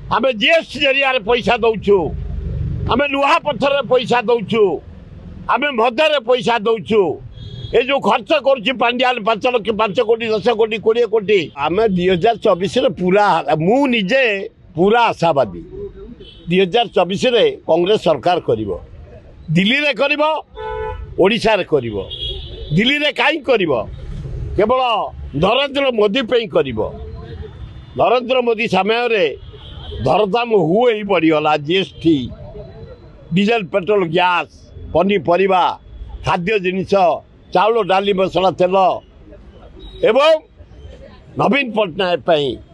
आम जीएसटी जरिया पैसा दौचु आम लुहा पत्थर पैसा दौचु आम मदे पैसा दौचु ये जो खर्च करुच्ची पांड्यान 5 लाख 5 कोटी 10 कोटी 20 कोटी आम 2024 पूरा मुझे पूरा आशावादी 2024 कांग्रेस सरकार कर दिल्ली रे कर ओडिशा रे कर दिल्ली रे कहीं कर केवल नरेंद्र मोदी पे कर नरेंद्र मोदी समय रे दरदाम हुए ही बढ़ीगला जीएसटी डीजेल पेट्रोल गैस पनीपरिया खाद्य जिनिस चाउल डाली मसला तेल एवं नवीन पट्टनायक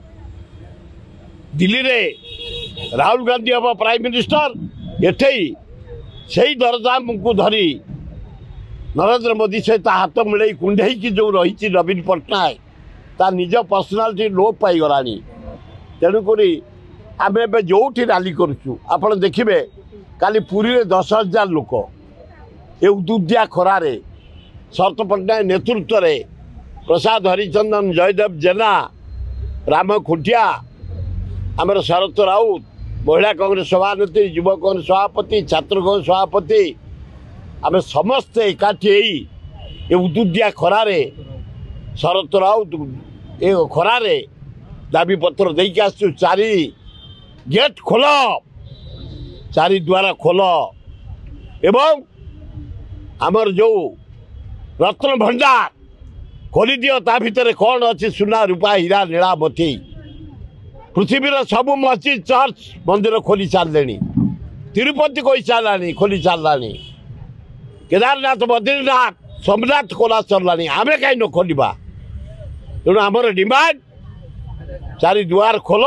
दिल्ली रे राहुल गांधी हम प्राइम मिनिस्टर एठे से दरदाम को धरी नरेंद्र मोदी सहित हाथ मिले कुंडे की जो रही नवीन पट्टनायक ता निज पर्सनालीटी लोप पाईगला तेणुक आम ए जो रैली करुचु आप देखिए काली पुरी रे 10,000 लोक ये उदुदिया खरारे शरत पट्टनायक नेतृत्व में प्रसाद हरिचंदन जयदेव जेना राम खुंटिया आमर शरत राउत महिला कांग्रेस सभानेत्री युवा कांग्रेस सभापति छात्र कांग्रेस सभापति आम समस्ते एकाठी ये उदुदिया खरारे शरत राउत ये खरारे दाबी पत्र देके आसु 4 गेट खोल 4 द्वार खोल एवं आमर जो रत्न भंडार खोली दियो ता भितर कौन अच्छी सुना रूपा हीरा नीला मोती पृथ्वीर सब मस्जिद चर्च मंदिर खोली सारे तिरुपति कोई सारा खोली सारा केदारनाथ बद्रीनाथ सोमनाथ खोला सरला आमे कहीं न खोलिबा तेणु आमर डिमांड 4 द्वार खोल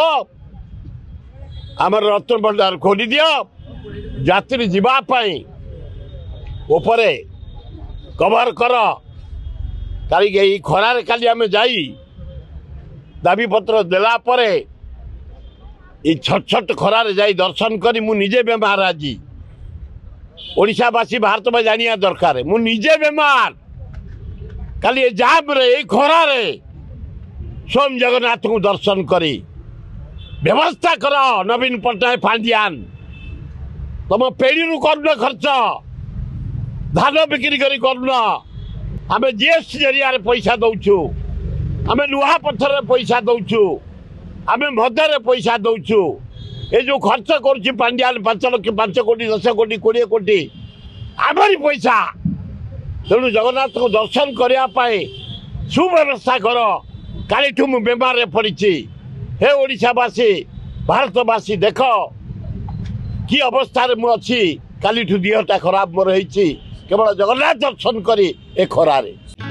आमर रत्न भंडार खोली दियो यात्री जीवाई उपरे कवर कर कहीं खरार काली आम जाई दाबी पत्र देला परे ये छट छट खरार जाई दर्शन करी मु निजे बेमार आज ओडिशावासी भारत में जानिया दरकार मु निजे बेमार काली जाम रे खरार स्वयं जगन्नाथ को दर्शन करी व्यवस्था कर नवीन पट्टनायक फांदियान तुम पेड़ी रू कर खर्च धान बिक्री करना आम जीएसटी जरिया पैसा दौचु आम लुहा पत्थर पैसा दौचु आम मदे पैसा दौचु ये जो खर्च करुच्ची पांड्यान 5 लाख 5 कोटी 10 कोटी 20 कोटी आमरी पैसा तेणु जगन्नाथ को दर्शन करने सुव्यवस्था कर कालीठू मु बेमार पड़ी हे ओडिशावासी भारतवासी देख कि अवस्था मु अच्छी कालीठू देहटा खराब मोर केवल जगन्नाथ दर्शन करी ए खरारे।